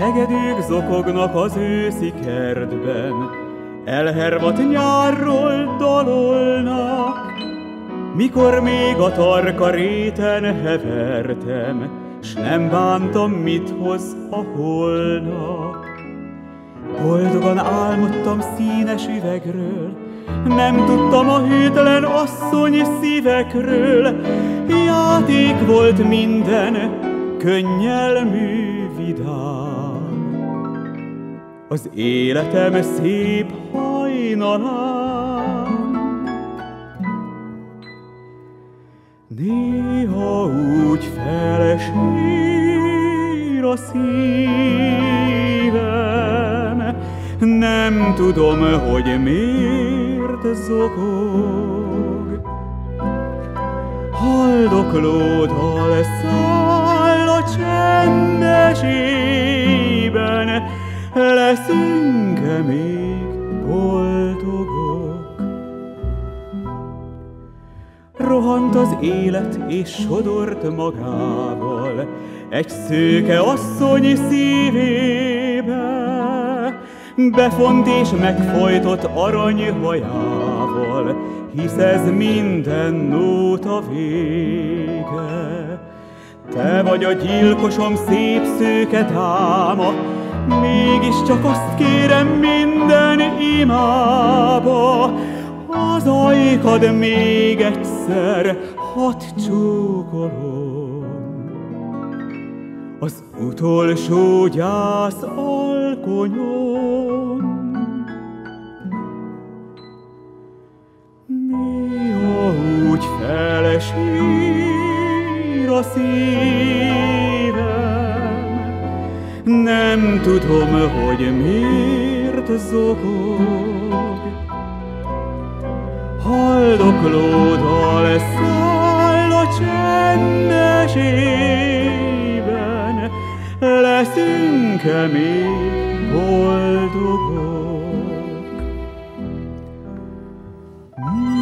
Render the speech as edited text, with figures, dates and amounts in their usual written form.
hegedűk zokognak az őszi kertben, elhervadt nyárról dalolnak. Mikor még a tarka réten hevertem, s nem bántam, mit hoz a holnap. Boldogan álmodtam színes üvegről, nem tudtam a hűtlen asszony szívekről. Játék volt minden, könnyelmű, vidám, az életem szép hajnalán. Néha úgy felesír a szívem, nem tudom, hogy miért zokog. Haldokló dal száll a csendes ében, leszünk-e még boldogok? Rohant az élet és sodort magával egy szőke asszony szívébe, befont és megfojtott aranyhajával, hisz ez minden nóta vége. Te vagy a gyilkosom, szép szőke dáma, mégiscsak azt kérem minden imába, az ajkad még egyszer, hadd csókolom. Az utolsó gyász alkonyon. Néha úgy felesír a szívem, nem tudom, hogy miért zokog. Haldokló dal száll a csendes ében, leszünk-e még boldogok?